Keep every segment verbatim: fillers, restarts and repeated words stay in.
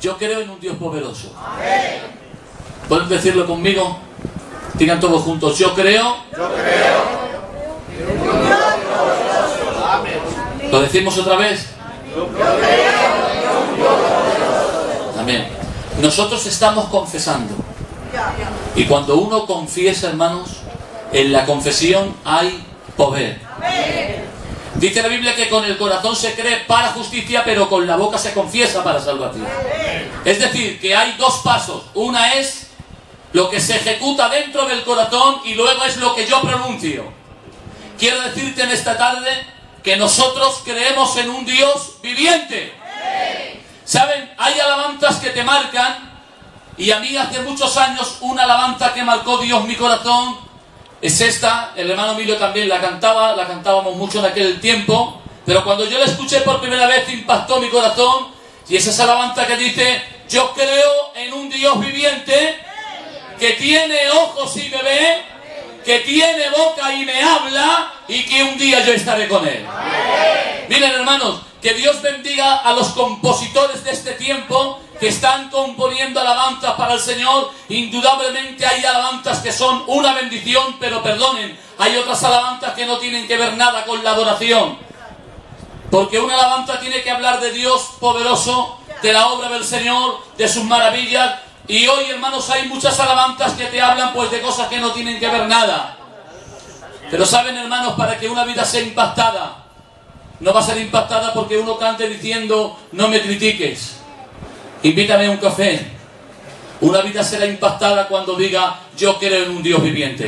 Yo creo en un Dios poderoso. ¿Pueden decirlo conmigo? Digan todos juntos, yo creo. Yo creo. ¿Lo decimos otra vez? Yo creo. Amén. Nosotros estamos confesando. Y cuando uno confiesa, hermanos, en la confesión hay poder. Dice la Biblia que con el corazón se cree para justicia, pero con la boca se confiesa para salvación. Es decir, que hay dos pasos. Una es lo que se ejecuta dentro del corazón y luego es lo que yo pronuncio. Quiero decirte en esta tarde que nosotros creemos en un Dios viviente. ¿Saben? Hay alabanzas que te marcan, y a mí hace muchos años una alabanza que marcó Dios mi corazón es esta. El hermano Emilio también la cantaba, la cantábamos mucho en aquel tiempo, pero cuando yo la escuché por primera vez impactó mi corazón, y es esa alabanza que dice: yo creo en un Dios viviente, que tiene ojos y me ve, que tiene boca y me habla, y que un día yo estaré con él. Miren, hermanos, que Dios bendiga a los compositores de este tiempo que están componiendo alabanzas para el Señor. Indudablemente hay alabanzas que son una bendición, pero perdonen, hay otras alabanzas que no tienen que ver nada con la adoración. Porque una alabanza tiene que hablar de Dios poderoso, de la obra del Señor, de sus maravillas. Y hoy, hermanos, hay muchas alabanzas que te hablan pues de cosas que no tienen que ver nada. Pero saben, hermanos, para que una vida sea impactada, no va a ser impactada porque uno cante diciendo: no me critiques, invítame a un café. Una vida será impactada cuando diga: yo creo en un Dios viviente,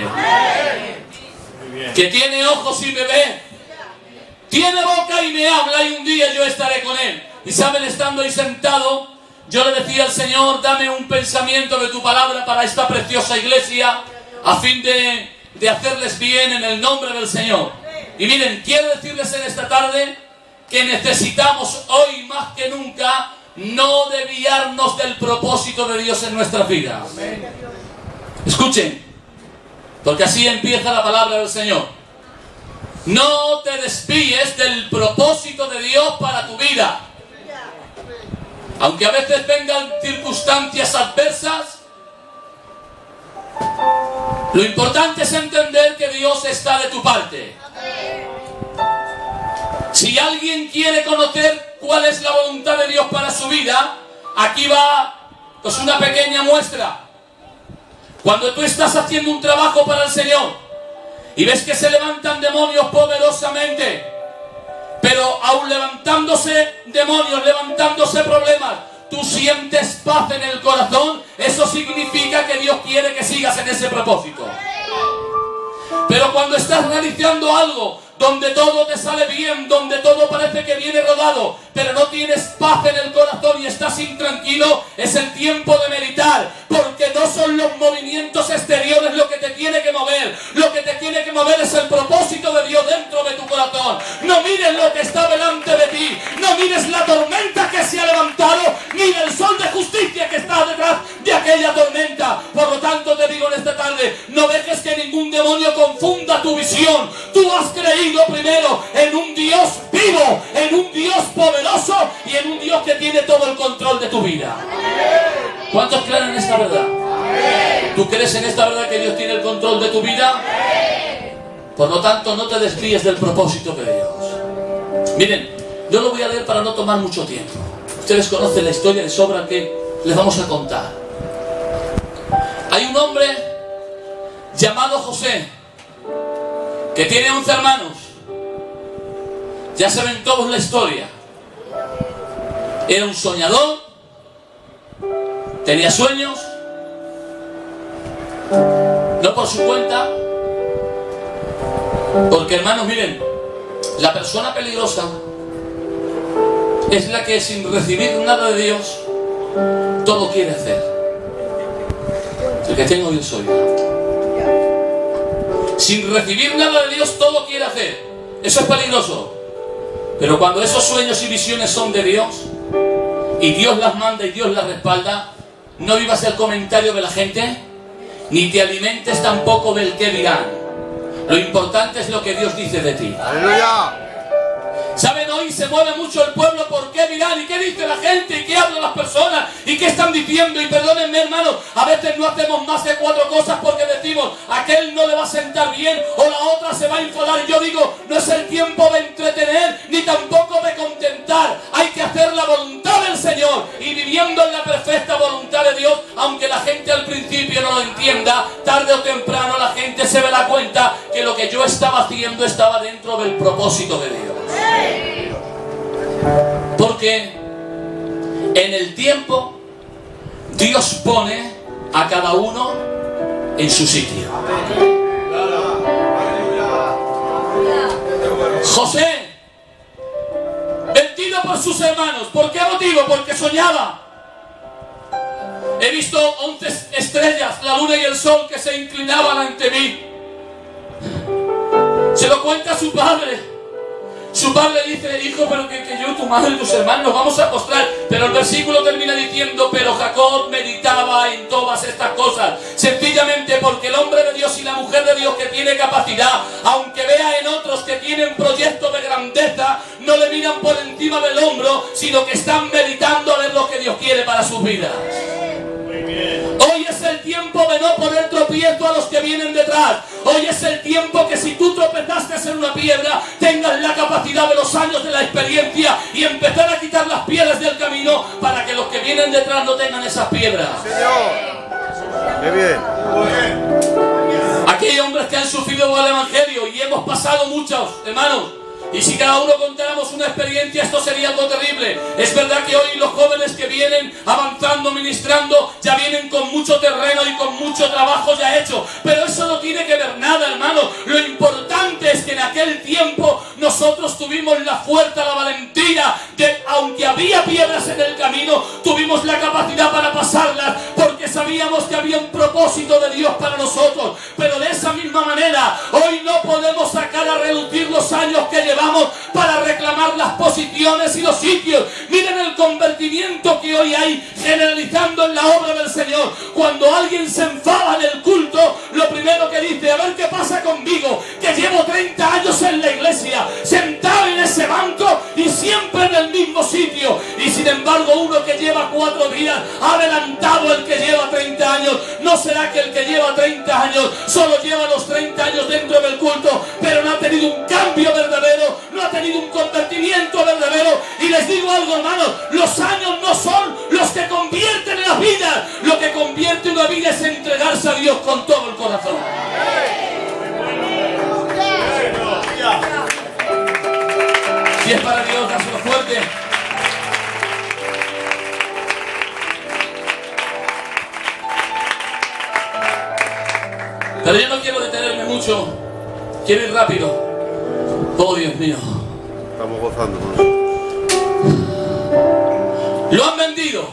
que tiene ojos y me ve, tiene boca y me habla, y un día yo estaré con él. Y saben, estando ahí sentado, yo le decía al Señor: dame un pensamiento de tu palabra para esta preciosa iglesia, a fin de, de hacerles bien en el nombre del Señor. Y miren, quiero decirles en esta tarde que necesitamos hoy más que nunca no desviarnos del propósito de Dios en nuestras vidas. Escuchen, porque así empieza la palabra del Señor. No te desvíes del propósito de Dios para tu vida. Aunque a veces vengan circunstancias adversas, lo importante es entender que Dios está de tu parte. Si alguien quiere conocer cuál es la voluntad de Dios para su vida, aquí va pues una pequeña muestra. Cuando tú estás haciendo un trabajo para el Señor y ves que se levantan demonios poderosamente, pero aún levantándose demonios, levantándose problemas, tú sientes paz en el corazón, eso significa que Dios quiere que sigas en ese propósito. Pero cuando estás realizando algo donde todo te sale bien, donde todo parece que viene rodado, pero no tienes paz en el corazón y estás intranquilo, es el tiempo de meditar, porque no son los movimientos exteriores lo que te tiene que mover. Lo que te tiene que mover es el propósito de Dios dentro de tu corazón. No mires lo que está delante de ti, no mires la tormenta que se ha levantado, mira el sol de justicia que está detrás de aquella tormenta. Por lo tanto, te digo en esta tarde, no dejes que ningún demonio confunda tu visión. Tú has creído primero en un Dios vivo, en un Dios poderoso y en un Dios que tiene todo el control de tu vida. ¿Cuántos creen en esta verdad? ¿Tú crees en esta verdad que Dios tiene el control de tu vida? Por lo tanto, no te desvíes del propósito de Dios. Miren, yo lo voy a leer para no tomar mucho tiempo. Ustedes conocen la historia de sobra que les vamos a contar. Hay un hombre llamado José, que tiene once hermanos. Ya saben todos la historia. Era un soñador, tenía sueños, no por su cuenta, porque, hermanos, miren, la persona peligrosa es la que sin recibir nada de Dios todo quiere hacer. El que tengo yo soy yo. Sin recibir nada de Dios todo quiere hacer. Eso es peligroso. Pero cuando esos sueños y visiones son de Dios y Dios las manda y Dios las respalda, no vivas el comentario de la gente, ni te alimentes tampoco del qué dirán. Lo importante es lo que Dios dice de ti. ¡Aleluya! ¿Saben? Hoy hoy se mueve mucho el pueblo, ¿por qué dirán? ¿Y qué dice la gente? ¿Y qué hablan las personas? ¿Y qué están diciendo? Y perdónenme, hermanos, a veces no hacemos más de cuatro cosas porque decimos, aquel no le va a sentar bien o la otra se va a enfadar. Y yo digo, no es el tiempo de entretener ni tampoco de contentar. Hay que hacer la voluntad del Señor y viviendo en la perfecta voluntad de Dios, aunque la gente al principio no lo entienda, tarde o temprano la gente se dará cuenta que lo que yo estaba haciendo estaba dentro del propósito de Dios. Porque en el tiempo Dios pone a cada uno en su sitio. José, vendido por sus hermanos, ¿por qué motivo? Porque soñaba. He visto once estrellas, la luna y el sol que se inclinaban ante mí. Se lo cuenta a su padre. Su padre dice, hijo, pero que, que yo, tu madre y tus hermanos nos vamos a postrar. Pero el versículo termina diciendo, pero Jacob meditaba en todas estas cosas. Sencillamente porque el hombre de Dios y la mujer de Dios que tiene capacidad, aunque vea en otros que tienen proyectos de grandeza, no le miran por encima del hombro, sino que están meditando a ver lo que Dios quiere para sus vidas. Hoy es el tiempo de no poner tropiezo a los que vienen detrás. Hoy es el tiempo que si tú tropezaste en una piedra, tengas la capacidad de los años de la experiencia y empezar a quitar las piedras del camino para que los que vienen detrás no tengan esas piedras. Señor. Muy bien. Aquí hay hombres que han sufrido por el Evangelio y hemos pasado muchos, hermanos. Y si cada uno contáramos una experiencia, esto sería algo terrible. Es verdad que hoy los jóvenes que vienen avanzando, ministrando, ya vienen con mucho terreno y con mucho trabajo ya hecho. Pero eso no tiene que ver nada, hermano. Lo importante es que en aquel tiempo nosotros tuvimos la fuerza, la valentía de, aunque había piedras en el camino, tuvimos la capacidad para pasarlas, porque sabíamos que había un propósito de Dios para nosotros. Pero de esa misma manera, hoy no podemos sacar a reducir los años que llevamos para reclamar las posiciones y los sitios. Miren el convertimiento que hoy hay generalizando en la obra del Señor. Cuando alguien se enfada en el culto, lo primero que dice, a ver qué pasa conmigo, que llevo treinta años en la iglesia, sentado en ese banco y siempre en el mismo sitio. Y sin embargo uno que lleva cuatro días ha adelantado el que lleva treinta años. ¿No será que el que lleva treinta años solo lleva los treinta años dentro del culto, pero no ha tenido un cambio verdadero, no ha tenido un convertimiento verdadero? Y les digo algo, hermanos, los años no son los que convierten en la vida. Lo que convierte una vida es entregarse a Dios con todo el corazón. Si es para Dios, dáselo fuerte. Pero yo no quiero detenerme mucho, quiero ir rápido. Oh, Dios mío. Estamos gozando con eso. Lo han vendido.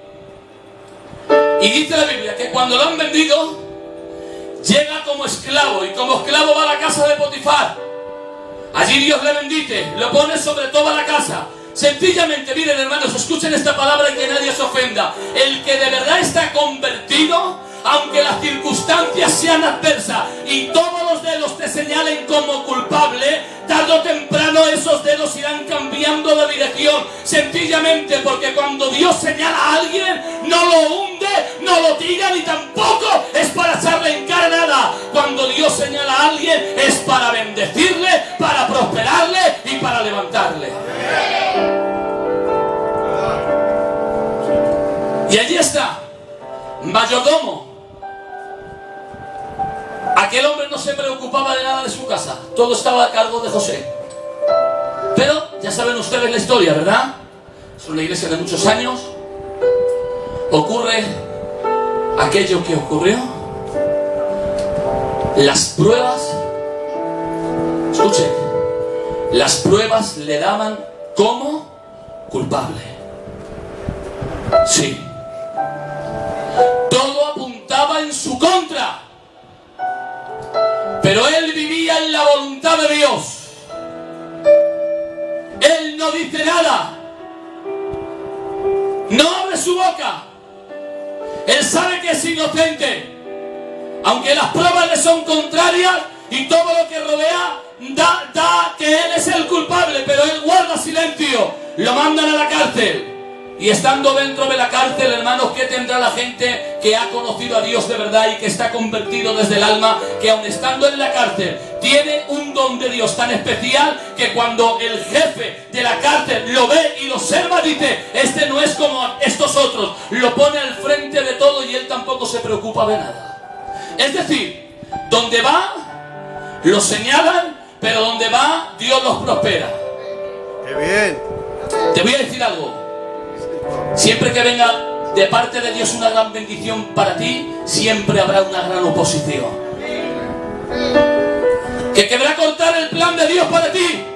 Y dice la Biblia que cuando lo han vendido, llega como esclavo. Y como esclavo va a la casa de Potifar. Allí Dios le bendice, lo pone sobre toda la casa. Sencillamente, miren, hermanos, escuchen esta palabra y que nadie se ofenda. El que de verdad está convertido, aunque las circunstancias sean adversas y todos los dedos te señalen como culpable, tarde o temprano esos dedos irán cambiando de dirección. Sencillamente porque cuando Dios señala a alguien, no lo hunde, no lo tira, ni tampoco es para echarle en cara nada. Cuando Dios señala a alguien es para bendecirle, para prosperarle y para levantarle. Y allí está, mayordomo. Aquel hombre no se preocupaba de nada de su casa, todo estaba a cargo de José. Pero ya saben ustedes la historia, ¿verdad? Es una iglesia de muchos años. Ocurre aquello que ocurrió. Las pruebas, escuchen, las pruebas le daban como culpable. Sí. Todo apuntaba en su contra. Pero él vivía en la voluntad de Dios. Él no dice nada. No abre su boca. Él sabe que es inocente. Aunque las pruebas le son contrarias y todo lo que rodea da, da que él es el culpable, pero él guarda guarda silencio, lo mandan a la cárcel. Y estando dentro de la cárcel, hermanos, ¿qué tendrá la gente que ha conocido a Dios de verdad y que está convertido desde el alma? Que aun estando en la cárcel, tiene un don de Dios tan especial que cuando el jefe de la cárcel lo ve y lo observa, dice: este no es como estos otros. Lo pone al frente de todo y él tampoco se preocupa de nada. Es decir, donde va, lo señalan, pero donde va, Dios los prospera. ¡Qué bien! Te voy a decir algo. Siempre que venga de parte de Dios una gran bendición para ti, siempre habrá una gran oposición. Que querrá cortar el plan de Dios para ti.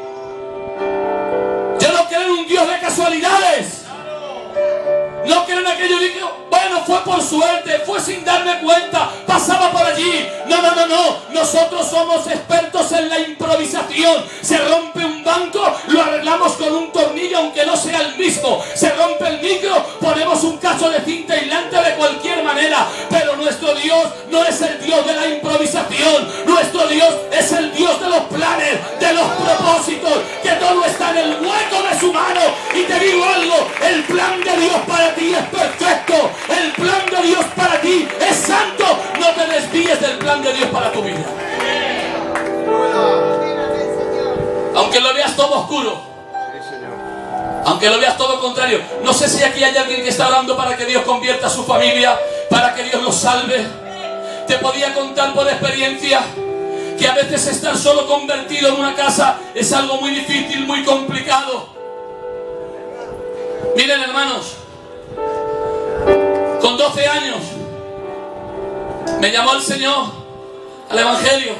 Yo no creo en un Dios de casualidades. No creo en aquello de que, bueno, fue por suerte, fue sin darme cuenta, pasaba por allí. No, no, no, no. Nosotros somos expertos en la improvisación. Se rompe un banco, lo arreglamos con un tornillo, aunque no sea el mismo. Se rompe el micro, ponemos un cacho de cinta aislante de cualquier manera. Pero nuestro Dios no es el Dios de la improvisación. Nuestro Dios es el Dios de los planes, de los propósitos, que todo está en el hueco de su mano. Y te digo algo, el plan de Dios para ti es perfecto. El plan de Dios para ti es santo. No te desvíes del plan de Dios para tu vida. Aunque lo veas todo oscuro, aunque lo veas todo contrario. No sé si aquí hay alguien que está orando para que Dios convierta a su familia, para que Dios los salve. Te podía contar por experiencia que a veces estar solo convertido en una casa es algo muy difícil, muy complicado. Miren, hermanos, con doce años me llamó el Señor al Evangelio.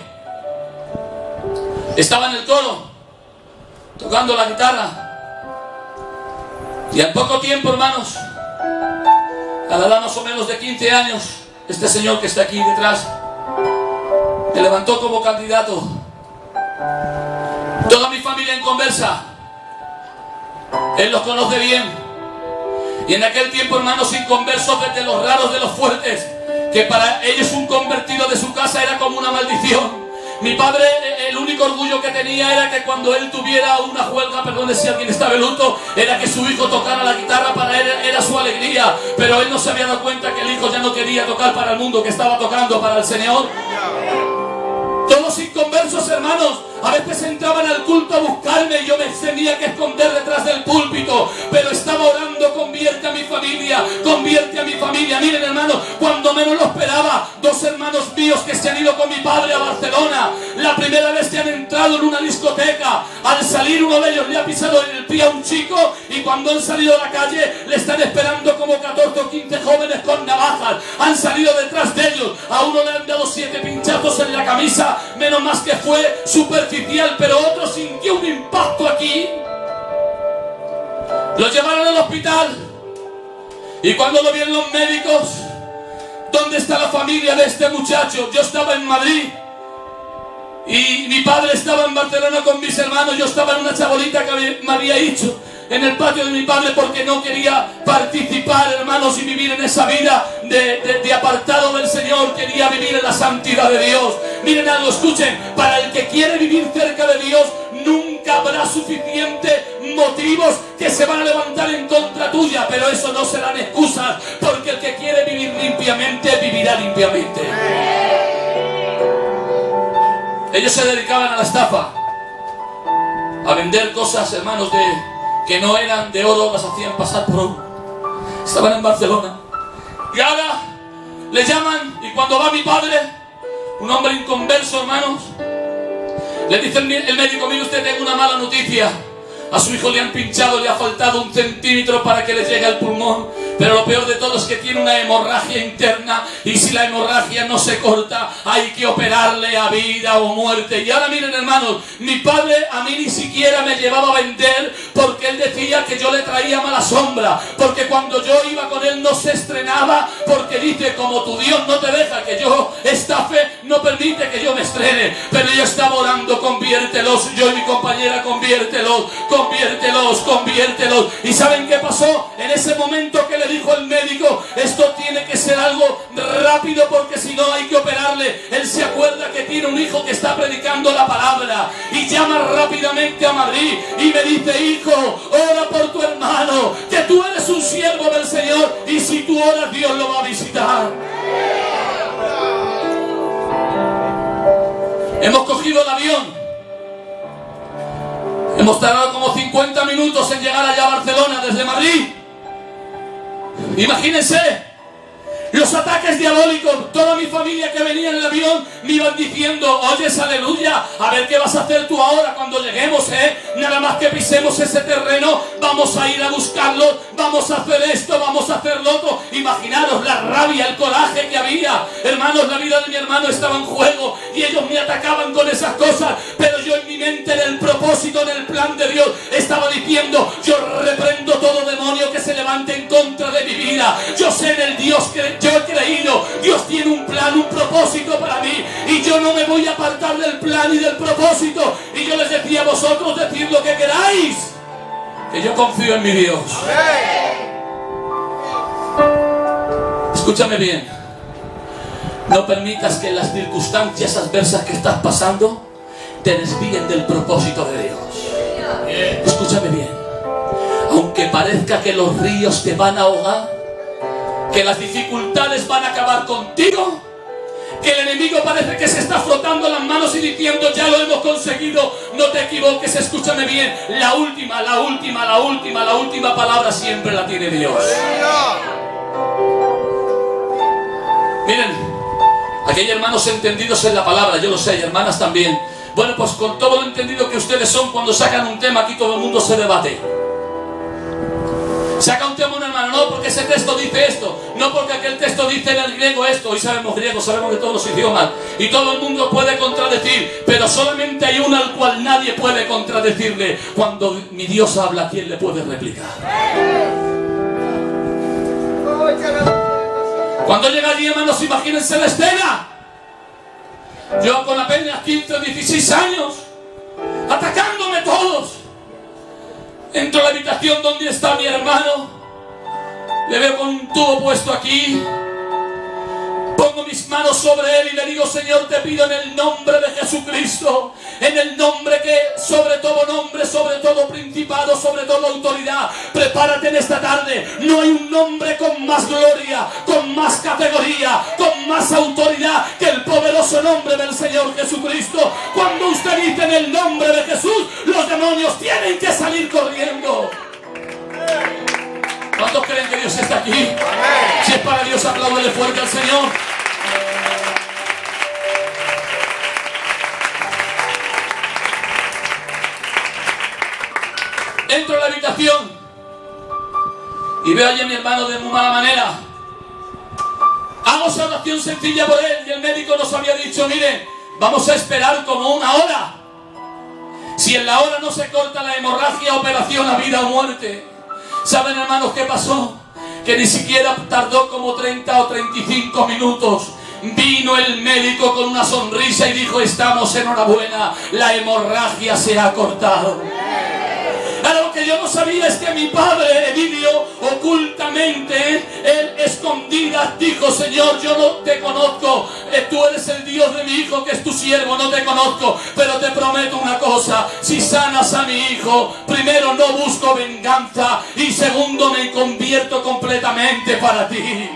Estaba en el coro tocando la guitarra. Y al poco tiempo, hermanos, a la edad más o menos de quince años, este señor que está aquí detrás me levantó como candidato. Toda mi familia en conversa, él los conoce bien. Y en aquel tiempo, hermanos, inconversos, desde los raros de los fuertes, que para ellos un convertido de su casa era como una maldición. Mi padre, el único orgullo que tenía era que cuando él tuviera una huelga, perdón si alguien estaba de luto, era que su hijo tocara la guitarra. Para él era su alegría. Pero él no se había dado cuenta que el hijo ya no quería tocar para el mundo, que estaba tocando para el Señor. Todos inconversos, hermanos, a veces entraban al culto a buscarme y yo me tenía que esconder detrás del púlpito, pero estaba orando: convierte a mi familia, convierte a mi familia. Miren, hermanos, cuando menos lo esperaba, dos hermanos míos que se han ido con mi padre a Barcelona, la primera vez que han entrado en una discoteca, al salir uno de ellos le ha pisado en el pie a un chico, y cuando han salido a la calle le están esperando como catorce o quince jóvenes con navajas. Han salido detrás de ellos, a uno le han dado siete pinchazos en la camisa, menos más que fue superficial, pero otro sintió un impacto aquí. Lo llevaron al hospital y cuando lo vieron los médicos: ¿dónde está la familia de este muchacho? Yo estaba en Madrid y mi padre estaba en Barcelona con mis hermanos. Yo estaba en una chabolita que me había hecho en el patio de mi padre porque no quería participar, hermanos, y vivir en esa vida de, de, de apartado del Señor. Quería vivir en la santidad de Dios. Miren algo, escuchen: para el que quiere vivir cerca de Dios, nunca habrá suficientes motivos que se van a levantar en contra tuya, pero eso no serán excusas, porque el que quiere vivir limpiamente, vivirá limpiamente. Ellos se dedicaban a la estafa, a vender cosas, hermanos, de que no eran de oro, las hacían pasar por oro. Estaban en Barcelona y ahora le llaman, y cuando va mi padre, un hombre inconverso, hermanos, le dice el, el médico: mire usted, tengo una mala noticia. A su hijo le han pinchado, le ha faltado un centímetro para que le llegue al pulmón. Pero lo peor de todo es que tiene una hemorragia interna, y si la hemorragia no se corta, hay que operarle a vida o muerte. Y ahora miren, hermanos, mi padre a mí ni siquiera me llevaba a vender, porque él decía que yo le traía mala sombra, porque cuando yo iba con él no se estrenaba, porque dice: como tu Dios no te deja que yo estafe, no permite que yo me estrene. Pero yo estaba orando: conviértelos. Yo y mi compañera: conviértelos, conviértelos, conviértelos. ¿Y saben qué pasó? En ese momento que le dijo el médico: esto tiene que ser ser algo rápido porque si no hay que operarle. Él se acuerda que tiene un hijo que está predicando la palabra y llama rápidamente a Madrid y me dice: hijo, ora por tu hermano, que tú eres un siervo del Señor y si tú oras Dios lo va a visitar. Hemos cogido el avión. Hemos tardado como cincuenta minutos en llegar allá a Barcelona desde Madrid. Imagínense los ataques diabólicos. Toda mi familia que venía en el avión me iban diciendo: oyes, aleluya, a ver qué vas a hacer tú ahora cuando lleguemos, eh. Nada más que pisemos ese terreno, vamos a ir a buscarlo, vamos a hacer esto, vamos a hacer lo otro. Imaginaros la rabia, el coraje que había. Hermanos, la vida de mi hermano estaba en juego y ellos me atacaban con esas cosas, pero yo en mi mente, en el propósito, en el plan de Dios, estaba diciendo: yo reprendo todo demonio que se levante en contra de mi vida. Yo sé en el Dios que yo he creído. Dios tiene un plan, un propósito para mí y yo no me voy a apartar del plan y del propósito. Y yo les decía: vosotros decid lo que queráis, que yo confío en mi Dios. Escúchame bien. No permitas que las circunstancias adversas que estás pasando te desvíen del propósito de Dios. Escúchame bien. Aunque parezca que los ríos te van a ahogar, que las dificultades van a acabar contigo, que el enemigo parece que se está frotando las manos y diciendo: ya lo hemos conseguido, no te equivoques. Escúchame bien. La última, la última, la última, la última palabra siempre la tiene Dios. Miren, aquí hay hermanos entendidos en la palabra, yo lo sé, y hermanas también. Bueno, pues con todo lo entendido que ustedes son, cuando sacan un tema aquí todo el mundo se debate. Saca un tema un hermano: no, porque ese texto dice esto, no, porque aquel texto dice en el griego esto. Hoy sabemos griego, sabemos de todos los idiomas y todo el mundo puede contradecir, pero solamente hay uno al cual nadie puede contradecirle. Cuando mi Dios habla, ¿quién le puede replicar? Cuando llega allí, hermanos, imagínense la escena. Yo con apenas quince o dieciséis años, atacándome todos. Entro a la habitación donde está mi hermano, le veo con un tubo puesto aquí, pongo mis manos sobre él y le digo: Señor, te pido en el nombre de Jesucristo, en el nombre que sobre todo nombre, sobre todo principado, sobre todo autoridad, prepárate en esta tarde. No hay un nombre con más gloria, con más categoría, con más autoridad que el poderoso nombre del Señor Jesucristo. Cuando usted dice en el nombre de Jesús, los demonios tienen que salir corriendo. ¿Cuántos creen que Dios está aquí? Amén. Si es para Dios, apláudele fuerte al Señor. Entro a la habitación y veo allí a mi hermano de muy mala manera. Hago esa oración sencilla por él y el médico nos había dicho: mire, vamos a esperar como una hora. Si en la hora no se corta la hemorragia, operación a vida o muerte. ¿Saben, hermanos, qué pasó? Que ni siquiera tardó como treinta o treinta y cinco minutos. Vino el médico con una sonrisa y dijo: estamos enhorabuena, la hemorragia se ha cortado. Algo que yo no sabía es que mi padre, Emilio, ocultamente, él escondida, dijo: Señor, yo no te conozco, tú eres el Dios de mi hijo que es tu siervo, no te conozco, pero te prometo una cosa: si sanas a mi hijo, primero no busco venganza y segundo me convierto completamente para ti.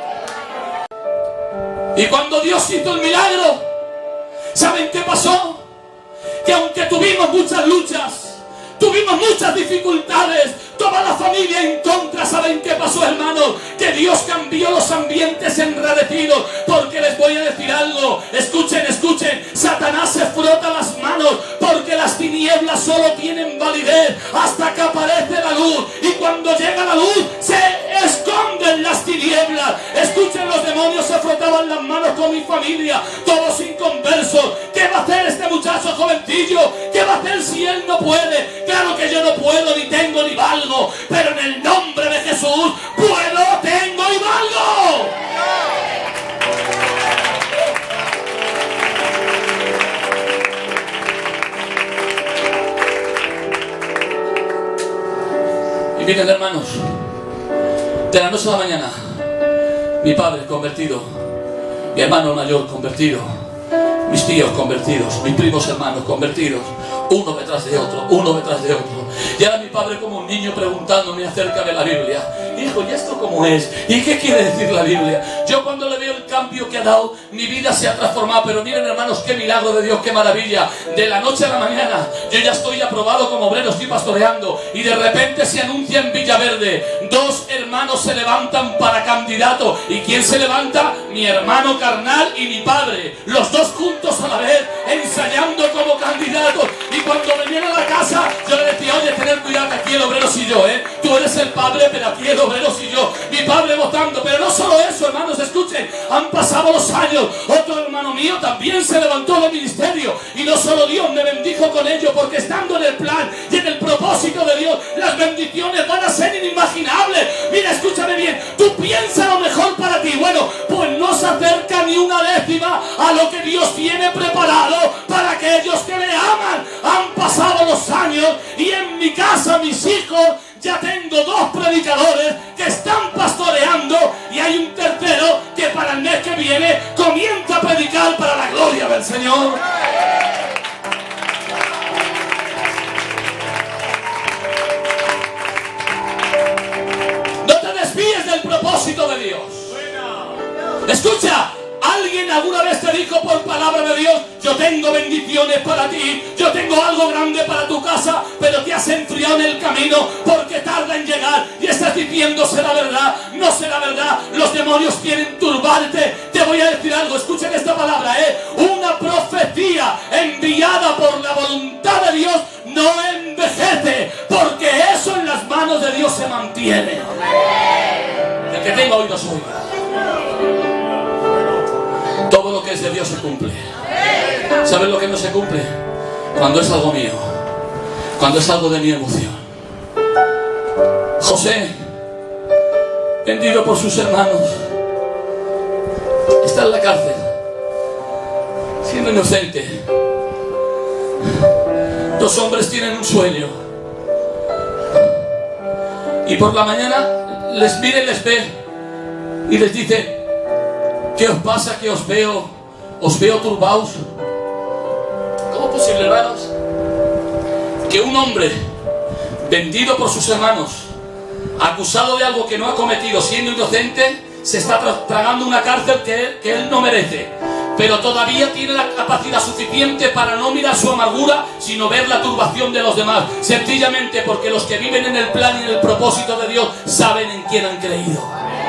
Y cuando Dios hizo el milagro, ¿saben qué pasó? Que aunque tuvimos muchas luchas, tuvimos muchas dificultades, toda la familia en contra, ¿saben qué pasó, hermanos? Que Dios cambió los ambientes enrarecidos, porque les voy a decir algo, escuchen, escuchen, Satanás se frota las manos, porque las tinieblas solo tienen validez hasta que aparece la luz, y cuando llega la luz, se esconden las tinieblas. Escuchen, los demonios se frotaban las manos con mi familia, todos inconversos. ¿Qué va a hacer este muchacho jovencillo? ¿Qué va a hacer si él no puede? Claro que yo no puedo, ni tengo, ni valgo, pero en el nombre de Jesús puedo, tengo y valgo. Y miren, hermanos, de la noche a la mañana Mi padre convertido, mi hermano mayor convertido, mis tíos convertidos, mis primos hermanos convertidos, uno detrás de otro, uno detrás de otro. Y ahora mi padre como un niño preguntándome acerca de la Biblia. Hijo, ¿y esto cómo es? ¿Y qué quiere decir la Biblia? Yo cuando le veo el cambio que ha dado, mi vida se ha transformado. Pero miren, hermanos, qué milagro de Dios, qué maravilla. De la noche a la mañana, yo ya estoy aprobado como obrero, estoy pastoreando. Y de repente se anuncia en Villaverde, dos hermanos se levantan para candidato. ¿Y quién se levanta? Mi hermano carnal y mi padre. Los dos juntos a la vez, ensayando como candidatos. Y cuando venían a la casa, yo le decía, oye, tener cuidado, que aquí el obrero soy yo, ¿eh? Tú eres el padre, pero aquí el obrero soy yo. Mi padre votando. Pero no solo eso, hermanos, escuchen. Han pasado los años. Otro hermano mío también se levantó del ministerio. Y no solo Dios me bendijo con ello, porque estando en el plan y en el propósito de Dios, las bendiciones van a ser inimaginables. Mira, escúchame bien. Tú piensas lo mejor para ti. Bueno, pues no se acerca ni una décima a lo que Dios tiene preparado para aquellos que le aman. Han pasado los años y en mi casa mis hijos ya tengo dos predicadores que están pastoreando y hay un tercero que para el mes que viene comienza a predicar para la gloria del Señor. No te desvíes del propósito de Dios. Escucha. ¿Alguien alguna vez te dijo por palabra de Dios, yo tengo bendiciones para ti, yo tengo algo grande para tu casa, pero te has enfriado en el camino porque tarda en llegar y estás diciendo será verdad, no será verdad, los demonios quieren turbarte? Te voy a decir algo, escuchen esta palabra, ¿eh? Una profecía enviada por la voluntad de Dios no envejece, porque eso en las manos de Dios se mantiene. El que tenga oídos oiga. Todo lo que es de Dios se cumple. ¿Sabes lo que no se cumple? Cuando es algo mío, cuando es algo de mi emoción. José, vendido por sus hermanos, está en la cárcel, siendo inocente. Dos hombres tienen un sueño y por la mañana les mira y les ve y les dice, ¿qué os pasa que os veo, os veo turbados? ¿Cómo es posible, hermanos, que un hombre vendido por sus hermanos, acusado de algo que no ha cometido, siendo inocente, se está tra tragando una cárcel que él, que él no merece, pero todavía tiene la capacidad suficiente para no mirar su amargura, sino ver la turbación de los demás? Sencillamente porque los que viven en el plan y en el propósito de Dios saben en quién han creído.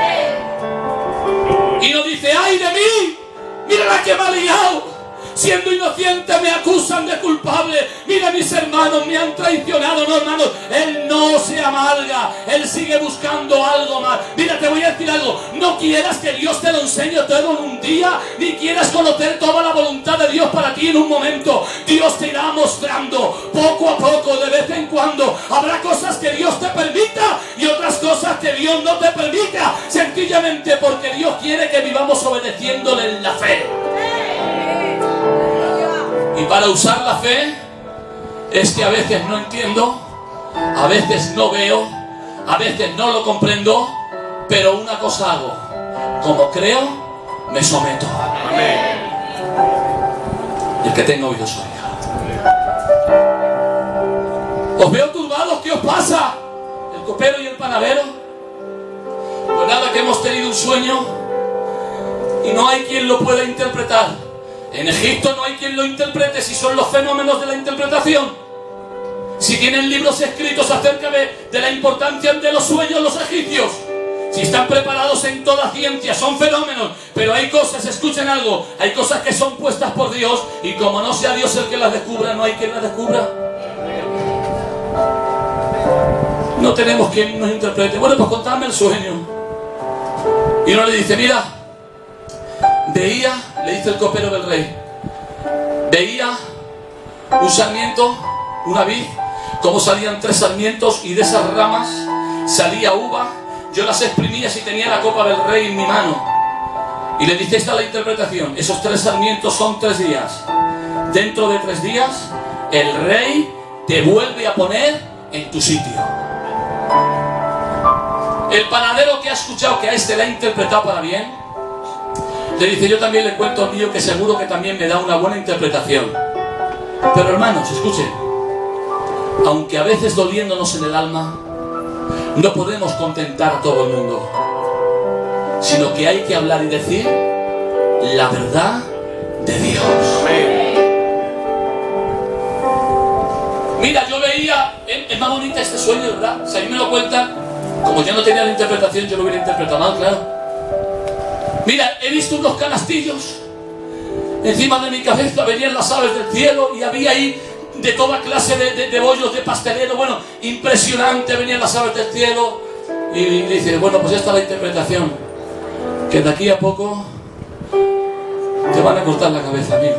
Y no dice, ¡ay de mí! ¡Mira la que me ha liado! Siendo inocente me acusan de culpable. Mira, mis hermanos me han traicionado. No, hermanos, él no se amarga. Él sigue buscando algo más. Mira, te voy a decir algo. No quieras que Dios te lo enseñe todo en un día, ni quieras conocer toda la voluntad de Dios para ti en un momento. Dios te irá mostrando poco a poco, de vez en cuando. Habrá cosas que Dios te permita y otras cosas que Dios no te permita, sencillamente porque Dios quiere que vivamos obedeciéndole en la fe. Y para usar la fe es que a veces no entiendo, a veces no veo, a veces no lo comprendo, pero una cosa hago: como creo, me someto. Amén. Y el que tenga oídos oiga. Os veo turbados, ¿qué os pasa? El copero y el panadero. Pues nada, que hemos tenido un sueño y no hay quien lo pueda interpretar. En Egipto no hay quien lo interprete si son los fenómenos de la interpretación. Si tienen libros escritos acerca de, de la importancia de los sueños los egipcios. Si están preparados en toda ciencia, son fenómenos. Pero hay cosas, escuchen algo, hay cosas que son puestas por Dios y como no sea Dios el que las descubra, no hay quien las descubra. No tenemos quien nos interprete. Bueno, pues contadme el sueño. Y uno le dice, mira, veía, le dice el copero del rey, veía un sarmiento, una vid, como salían tres sarmientos y de esas ramas salía uva. Yo las exprimía si tenía la copa del rey en mi mano. Y le dice, esta es la interpretación, esos tres sarmientos son tres días. Dentro de tres días el rey te vuelve a poner en tu sitio. El panadero que ha escuchado que a este le ha interpretado para bien, le dice, yo también le cuento al mío que seguro que también me da una buena interpretación. Pero hermanos, escuchen, aunque a veces doliéndonos en el alma, no podemos contentar a todo el mundo, sino que hay que hablar y decir la verdad de Dios. Mira, yo veía, es más bonita este sueño, ¿verdad? Si a mí me lo cuentan, como yo no tenía la interpretación, yo lo hubiera interpretado mal, claro. Mira, he visto unos canastillos encima de mi cabeza, venían las aves del cielo y había ahí de toda clase de, de, de bollos de pastelero. Bueno, impresionante, venían las aves del cielo. Y dice, bueno, pues esta es la interpretación, que de aquí a poco te van a cortar la cabeza, amigo.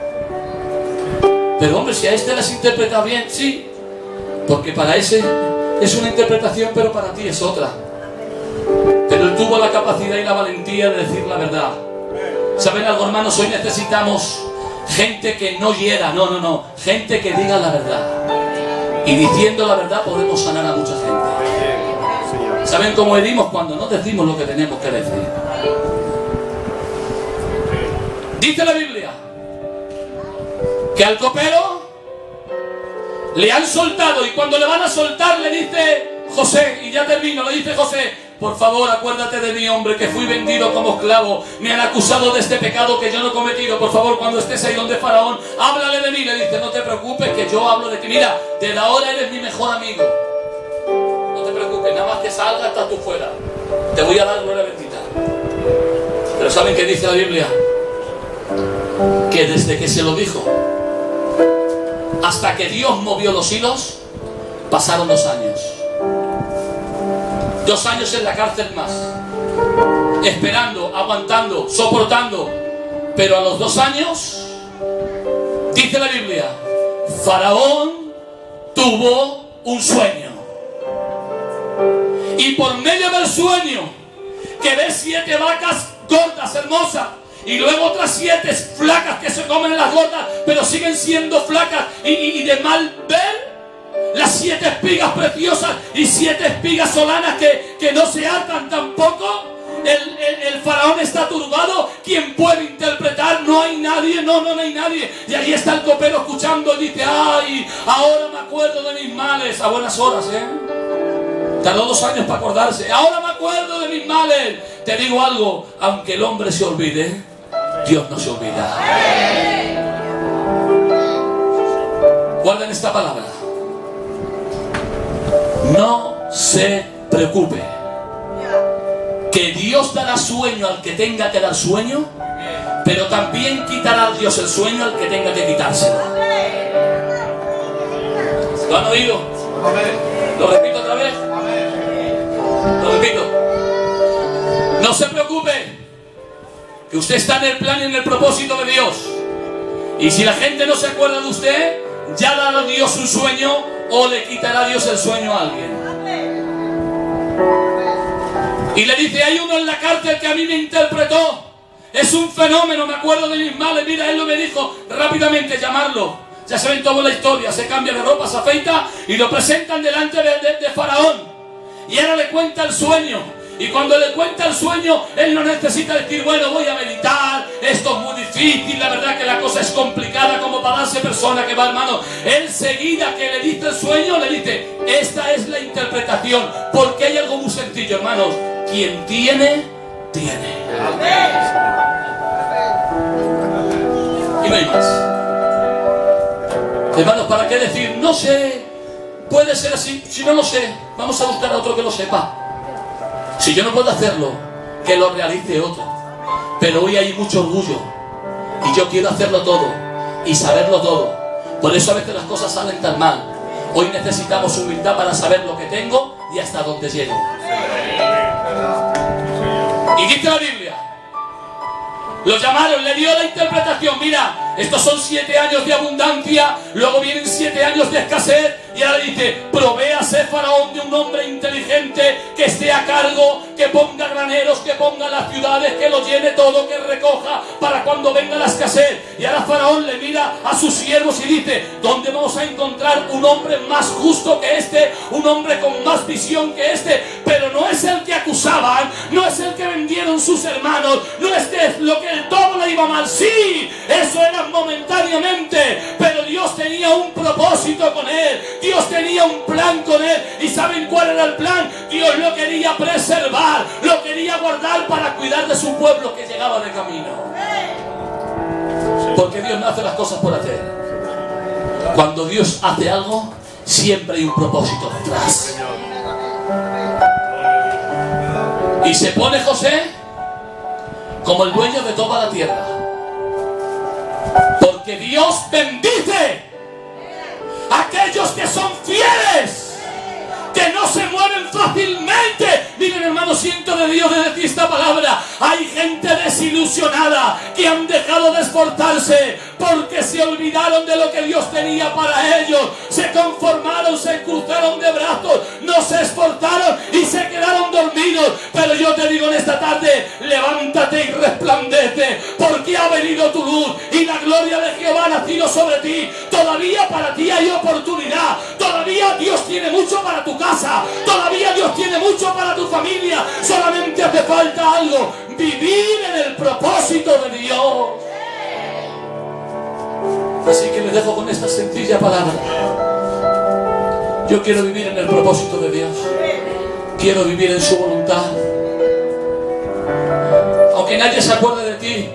Pero hombre, si a este las interpreta bien, sí, porque para ese es una interpretación, pero para ti es otra. Pero él tuvo la capacidad y la valentía de decir la verdad. ¿Saben algo, hermanos? Hoy necesitamos gente que no hiera, no, no, no, gente que diga la verdad. Y diciendo la verdad podemos sanar a mucha gente. ¿Saben cómo herimos? Cuando no decimos lo que tenemos que decir. Dice la Biblia que al copero le han soltado, y cuando le van a soltar le dice José, y ya termino, le dice José, por favor acuérdate de mí, hombre, que fui vendido como esclavo, me han acusado de este pecado que yo no he cometido, por favor cuando estés ahí donde Faraón, háblale de mí. Le dice, no te preocupes que yo hablo de ti, mira, desde ahora eres mi mejor amigo, no te preocupes, nada más que salga estás tú fuera, te voy a dar gloria bendita. Pero ¿saben qué dice la Biblia? Que desde que se lo dijo hasta que Dios movió los hilos, pasaron dos años. Dos años en la cárcel más, esperando, aguantando, soportando. Pero a los dos años, dice la Biblia, Faraón tuvo un sueño. Y por medio del sueño, que ve siete vacas gordas, hermosas, y luego otras siete flacas que se comen las gordas, pero siguen siendo flacas y, y, y de mal ver. Las siete espigas preciosas y siete espigas solanas que, que no se atan tampoco. El, el, el faraón está turbado. ¿Quién puede interpretar? No hay nadie, no, no, no hay nadie. Y ahí está el copero escuchando y dice, ay, ahora me acuerdo de mis males. A buenas horas, ¿eh? Tardó dos años para acordarse. Ahora me acuerdo de mis males. Te digo algo, aunque el hombre se olvide, Dios no se olvida. Guarden esta palabra. No se preocupe, que Dios dará sueño al que tenga que dar sueño, pero también quitará Dios el sueño al que tenga que quitárselo. ¿Lo han oído? ¿Lo repito otra vez? Lo repito. No se preocupe, que usted está en el plan y en el propósito de Dios. Y si la gente no se acuerda de usted, ya dará Dios un sueño o le quitará Dios el sueño a alguien. Y le dice, hay uno en la cárcel que a mí me interpretó, es un fenómeno, me acuerdo de mis males, mira, él lo me dijo, rápidamente llamarlo. Ya saben toda la historia, se cambia de ropa, se afeita y lo presentan delante de, de, de Faraón. Y ahora le cuenta el sueño. Y cuando le cuenta el sueño, él no necesita decir, bueno, voy a meditar, esto es muy difícil, la verdad que la cosa es complicada como para darse persona que va, hermano. Él seguida que le dice el sueño, le dice, esta es la interpretación, porque hay algo muy sencillo, hermanos. Quien tiene, tiene. Y no hay más. Hermanos, ¿para qué decir? No sé, puede ser así. Si no lo sé, vamos a buscar a otro que lo sepa. Si yo no puedo hacerlo, que lo realice otro. Pero hoy hay mucho orgullo y yo quiero hacerlo todo y saberlo todo. Por eso a veces las cosas salen tan mal. Hoy necesitamos humildad para saber lo que tengo y hasta dónde llego. Y dice la Biblia, lo llamaron, le dio la interpretación. Mira, estos son siete años de abundancia, luego vienen siete años de escasez, Y ahora dice, provéase Faraón de un hombre inteligente que esté a cargo, que ponga graneros, que ponga las ciudades, que lo llene todo, que recoja para cuando venga la escasez. Y ahora Faraón le mira a sus siervos y dice, ¿dónde vamos a encontrar un hombre más justo que este? Un hombre con más visión que este. Pero no es el que acusaban, no es el que vendieron sus hermanos, no es que es lo que todo le iba mal. Sí, eso era momentáneamente, pero Dios tenía un propósito con él, Dios tenía un plan con él. ¿Y saben cuál era el plan? Dios lo quería preservar, lo quería guardar para cuidar de su pueblo que llegaba de camino. Porque Dios no hace las cosas por hacer. Cuando Dios hace algo, siempre hay un propósito detrás. Y se pone José como el dueño de toda la tierra, porque Dios bendice a aquellos que son fieles, que no se mueven fácilmente. Miren, hermano, siento de Dios de decir esta palabra. Hay gente desilusionada que han dejado de esforzarse porque se olvidaron de lo que Dios tenía para ellos. Se conformaron, se cruzaron de brazos, no se esforzaron y se quedaron dormidos. Pero yo te digo en esta tarde, levántate y resplandece, porque ha venido tu luz y la gloria de Jehová ha nacido sobre ti. Todavía para ti hay oportunidad, todavía Dios tiene mucho para tu casa, todavía Dios tiene mucho para tu familia. Solamente hace falta algo: vivir en el propósito de Dios. Así que les dejo con esta sencilla palabra. Yo quiero vivir en el propósito de Dios, quiero vivir en su voluntad, aunque nadie se acuerde de ti,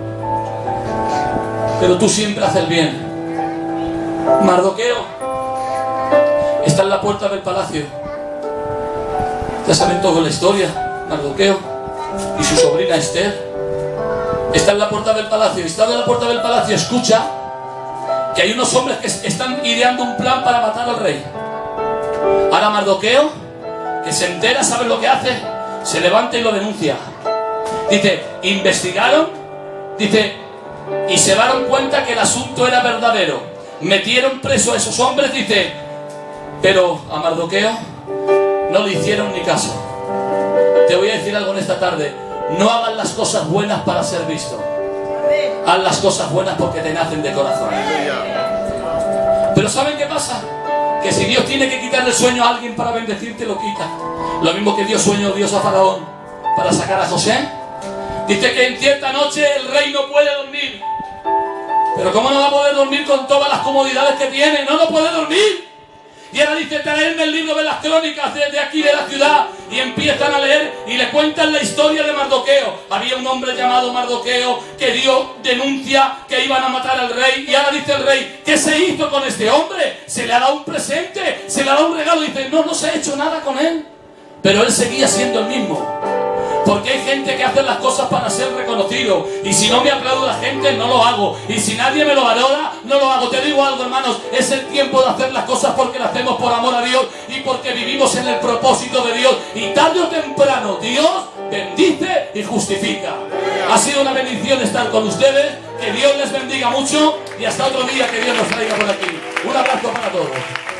pero tú siempre haces el bien. Mardoqueo está en la puerta del palacio. Ya saben toda la historia. Mardoqueo y su sobrina Esther está en la puerta del palacio. Y estando en la puerta del palacio, escucha que hay unos hombres que están ideando un plan para matar al rey. Ahora Mardoqueo, que se entera, ¿sabe lo que hace? Se levanta y lo denuncia. Dice, investigaron, dice, y se dieron cuenta que el asunto era verdadero. Metieron preso a esos hombres, dice, pero a Mardoqueo no le hicieron ni caso. Te voy a decir algo en esta tarde: no hagan las cosas buenas para ser visto, haz las cosas buenas porque te nacen de corazón. Pero ¿saben qué pasa? Que si Dios tiene que quitarle el sueño a alguien para bendecirte, lo quita. Lo mismo que dio sueño Dios a Faraón para sacar a José. Dice que en cierta noche el rey no puede dormir. Pero ¿cómo no va a poder dormir con todas las comodidades que tiene? No, no puede dormir. Y ahora dice, traerme el libro de las crónicas desde aquí de la ciudad. Y empiezan a leer y le cuentan la historia de Mardoqueo. Había un hombre llamado Mardoqueo que dio denuncia que iban a matar al rey. Y ahora dice el rey, ¿qué se hizo con este hombre? Se le ha dado un presente, se le ha dado un regalo. Y dice, no, no se ha hecho nada con él. Pero él seguía siendo el mismo. Porque hay gente que hace las cosas para ser reconocido. Y si no me aplaude la gente, no lo hago. Y si nadie me lo valora, no lo hago. Te digo algo, hermanos, es el tiempo de hacer las cosas porque las hacemos por amor a Dios y porque vivimos en el propósito de Dios. Y tarde o temprano Dios bendice y justifica. Ha sido una bendición estar con ustedes. Que Dios les bendiga mucho y hasta otro día que Dios nos traiga por aquí. Un abrazo para todos.